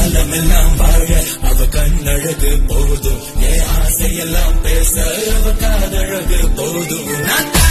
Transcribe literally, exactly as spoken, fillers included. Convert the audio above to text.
காலமெல்லாம் வாழ அவ கண்ணழகு போதும், என் ஆசையெல்லாம் பேச அவ காதழகு போதும். நான்